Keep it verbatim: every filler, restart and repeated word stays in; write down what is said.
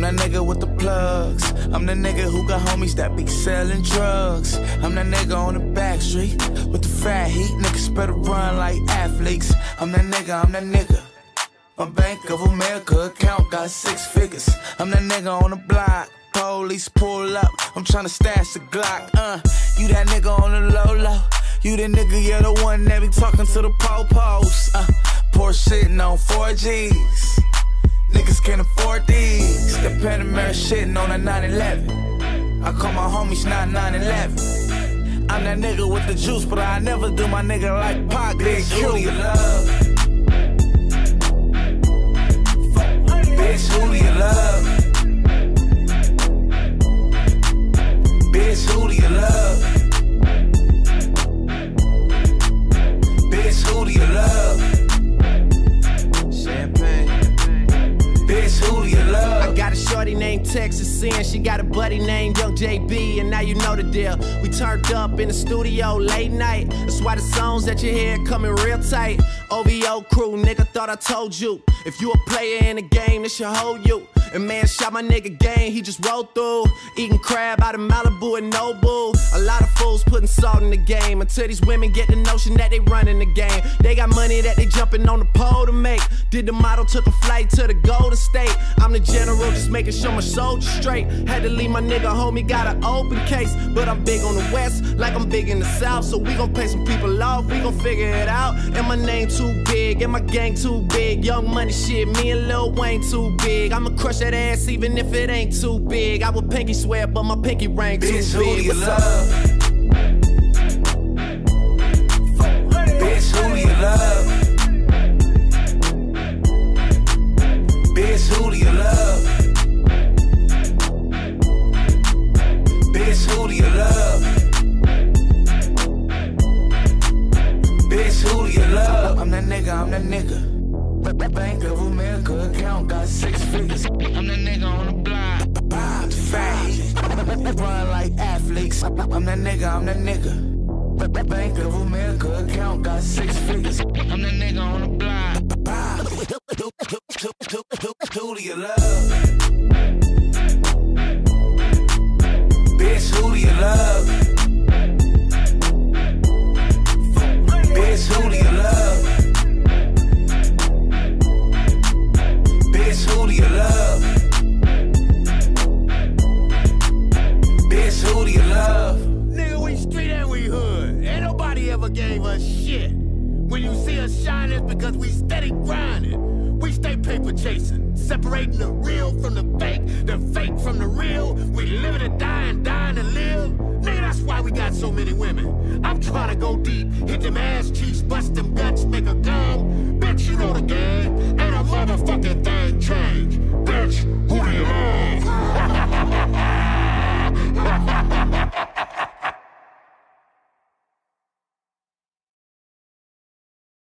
that nigga with the plugs. I'm the nigga who got homies that be selling drugs. I'm that nigga on the back street with the fat heat. Niggas better run like athletes. I'm that nigga, I'm that nigga. My Bank of America account got six figures. I'm that nigga on the block. Police pull up, I'm tryna stash the Glock. Uh, you that nigga on the low low. You the nigga, you're the one that be talking to the po-pos. Uh, poor shitting on four G's. Niggas can't afford these. The Panamera shitting on a nine eleven. I call my homies not nine eleven. I'm that nigga with the juice, but I never do my nigga like Pac. Bitch, who do you love? Bitch, who do you love? Bitch, who do you love? Bitch, who do you love? Champagne. Bitch, who do you love? I got a shorty named Texas Sin. She got a buddy named Young J B, and now you know the deal. We turned up in the studio late night. That's why the songs that you hear coming real tight. O V O crew, nigga, thought I told you. If you a player in the game, this should hold you. And man, shot my nigga game, he just rolled through. Eating crab out of Malibu and Nobu. A lot of fools putting salt in the game until these women get the notion that they running the game. They got money that they jumping on the pole to make. Did the model, took a flight to the Golden State. I'm the general, just making sure my soldiers straight. Had to leave my nigga homie, got an open case. But I'm big on the west, like I'm big in the south. So we gon' pay some people off, we gon' figure it out. And my name too big, and my gang too big. Young money shit, me and Lil Wayne too big. I'ma crush that ass even if it ain't too big. I would pinky swear, but my pinky ring too Bitch, big. who do you What's love? up? Bitch, who do you love? Bitch, who do you love? Bitch, who do you love? Bitch, who do you love? I'm that nigga, I'm that nigga. Bank of America account got six figures. I'm that nigga on the block. Fat. Run like athletes. I'm that nigga, I'm that nigga. Bank of America account got six figures. I'm that nigga on the block. Who do you love? Bitch, who do you love? Bitch, who do you love? Bitch, who do you love? Bitch, who do you love? Nigga, we street and we hood. Ain't nobody ever gave us shit. When you see us shine, it's because we steady grinding. We stay paper chasing, separating the real from the fake, the fake from the real. We living to die and dying to live. Nigga, that's why we got so many women. I'm trying to go deep, hit them ass cheeks, bust them guts, make a gum. Bitch, you know the game.